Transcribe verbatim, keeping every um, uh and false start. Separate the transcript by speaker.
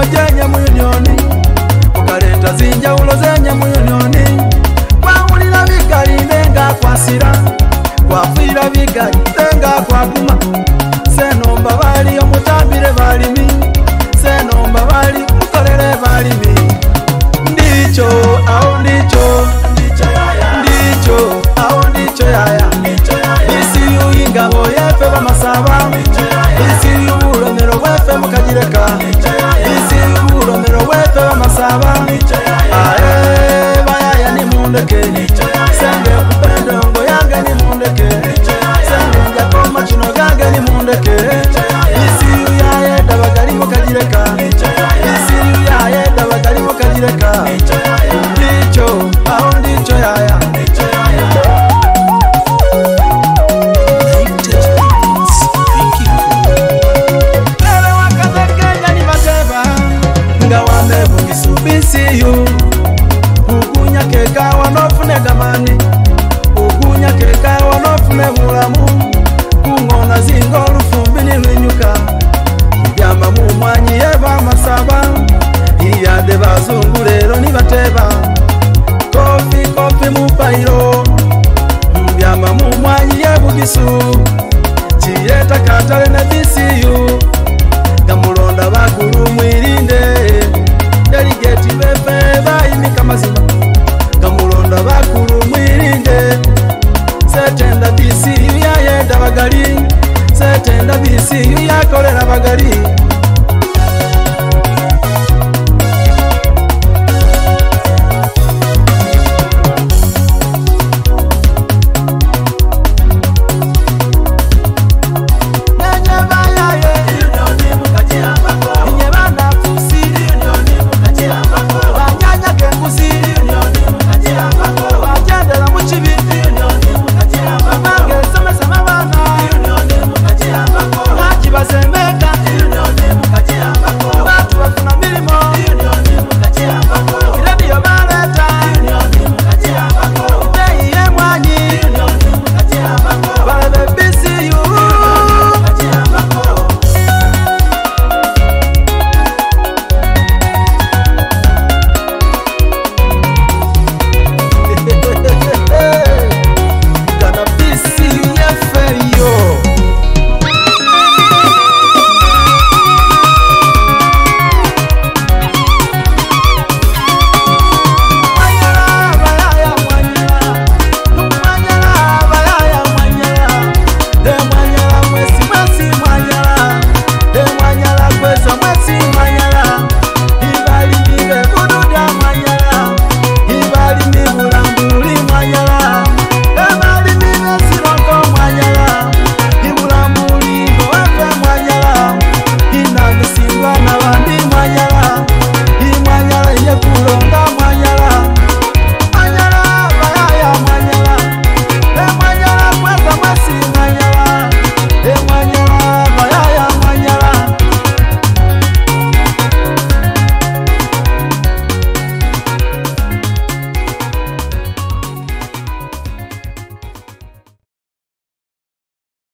Speaker 1: jenya mu unioni ukaleta zinja ulozenya mu unioni kwawulira bikali nenga kwasira kwafira bikali nenga kwaguma senomba bali omutambire balimi senomba bali mukolere balimi ndicho au ndicho ndicho au ndicho yaya isi uyingabo yefe bamasaba isi uromero wefe mukagireka isi uromero wefe bamasaba ae bayaya ni mundeke senge kupendo ngo yange ni mundeke senge njako machino gange ni mundeke isi uyaye dabagali mukagireka isi uyaye dabagali mukagireka ndicho au ndicho yaya Bisiyu ukunya keka wanofune gamani ukunya keka wanofune mulamu kungona zingo rufumbi ni rinyuka yamba mu mwanyi eba masaba iyade bazungu rero ni bateba kofi kofi mu pairo yamba mu mwanyi yebugisu chiyeta katale na bisiyu gamulonda bakuru mwirinde delegate befe bayimika mazima gamulonda bakuru mwirinde setenda bisi yaye dabagali setenda bisi yakolera bagali